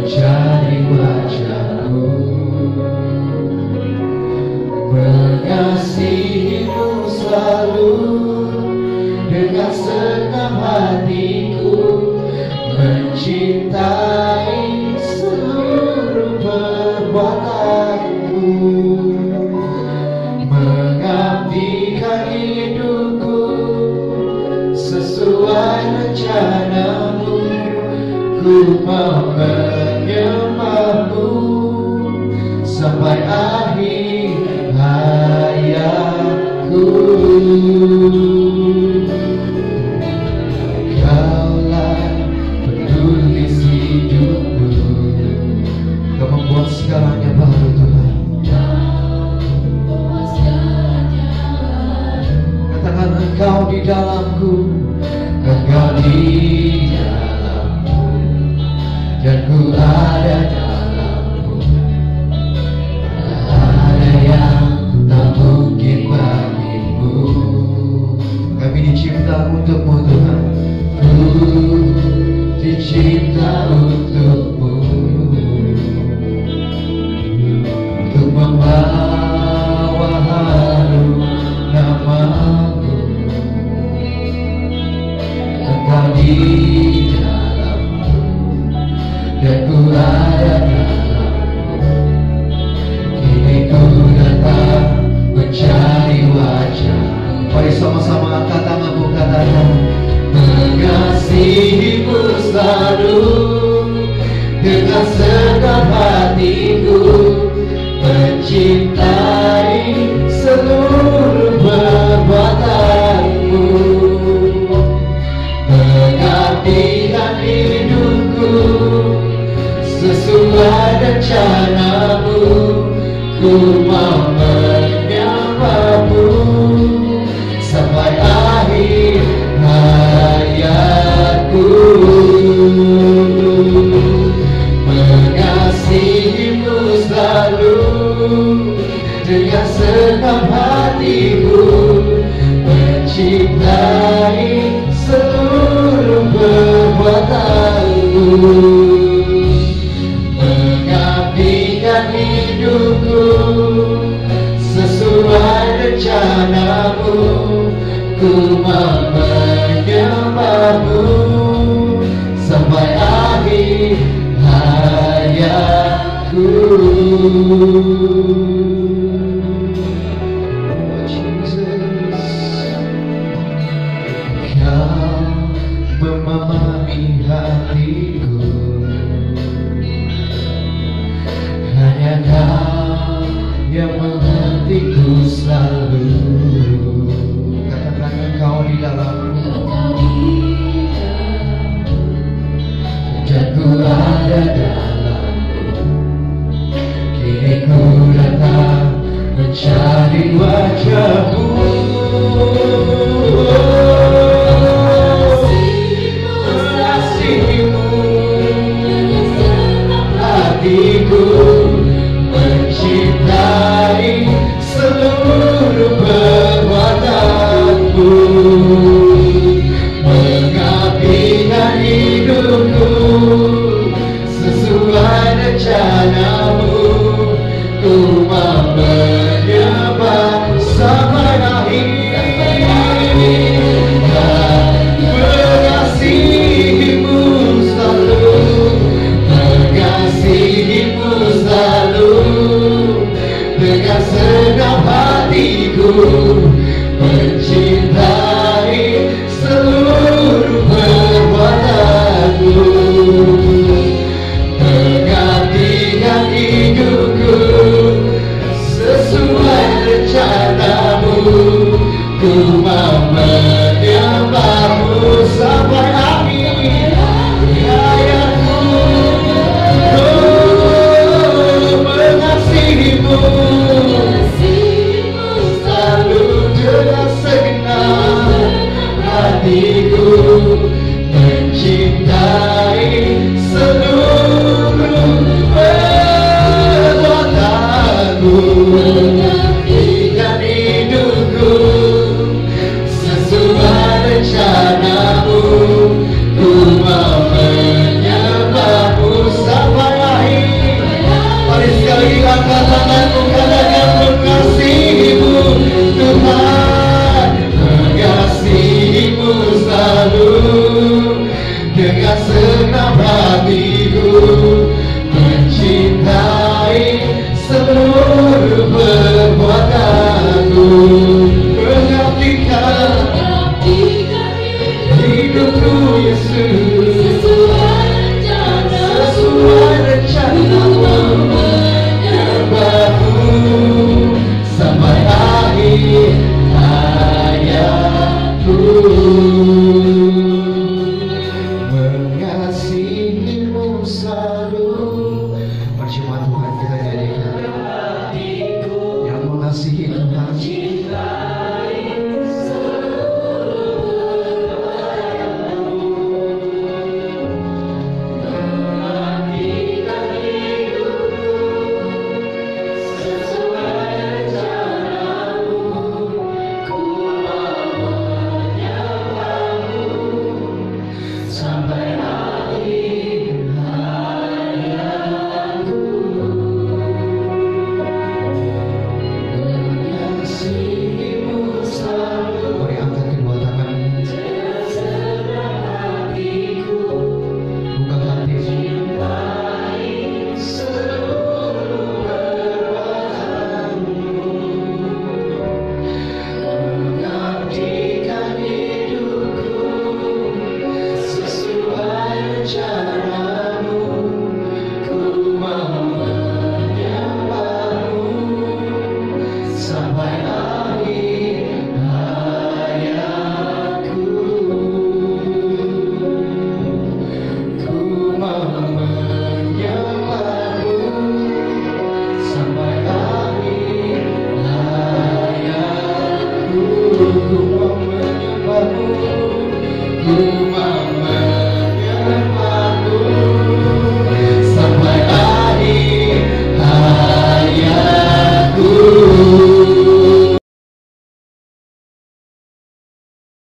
mencari wajahmu, mengasihimu selalu dengan segenap hatiku, mencintai seluruh perbuatanmu, mengabdikan hidupku sesuai rencanamu. Ku mau menyembahmu sampai akhir hayatku. Kaulah penulis hidupku, Kau membuat segalanya baru Tuhan. Katakan Engkau di dalamku, Engkau di dalamku, dan ku ada dalammu. Ada yang tak mungkin bagimu. Kami dicipta untukmu Tuhan. Ku dicipta untukmu, untuk membawa harum namamu. Engkau di dalamku, dan ku ada dalammu. Kini ku datang mencari wajah. Mari sama-sama angkat tanganmu, katakan mengasihimu selalu dengan segenap hatiku, mencintai seluruh perbuatanmu, mengabdikan hidupku sesuai rencanamu. Ku mau menyembahmu sampai akhir hayatku, mengasihimu selalu dengan segenap hatiku, mencintai seluruh perbuatanmu, mengabdikan hidupku sesuai rencanamu. Ku mau menyembahmu sampai akhir hayatku. Oh Jesus, Kau memahami hatiku, hanya Kau yang mengertiku selalu. Katakan Engkau di dalamku, dan ku ada dalammu. Kini ku datang mencari wajahmu. Mengasihimu hatiku, mencintai seluruh perbuatanmu, mengabdikan hidupku sesuai rencanamu. Ku mau menyembah sampai akhir. Mengasihimu selalu, mengasihimu selalu dengan segenap hatiku,